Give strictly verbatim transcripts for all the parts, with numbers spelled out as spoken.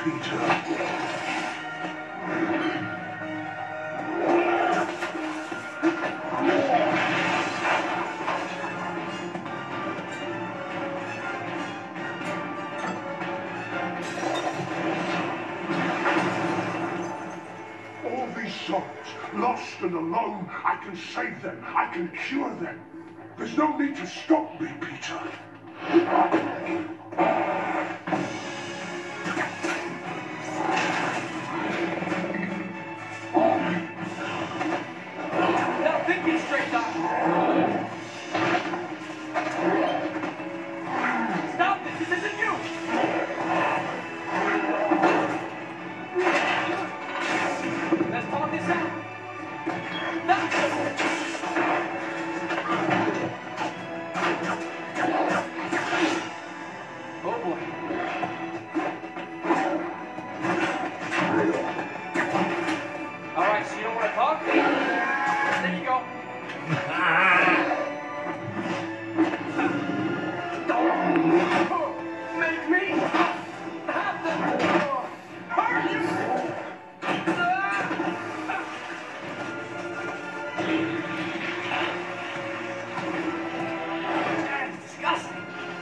Peter. All these souls, lost and alone, I can save them. I can cure them. There's no need to stop me, Peter. Now think it straight, Doc. Stop this! This isn't you! Let's talk this out. No. Oh boy. All right, so you don't want to talk? There you go. Don't make me have to hurt you. That is disgusting.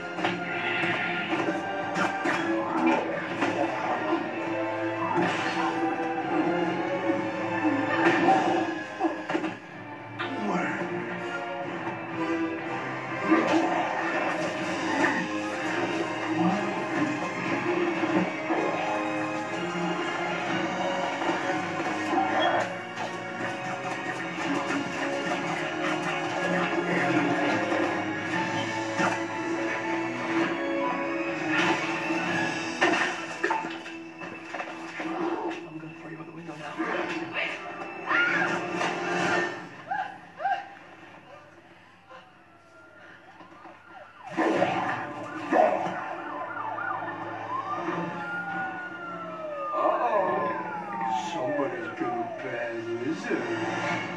I'm gonna throw you out the window now. Uh-oh. Somebody's been a bad wizard.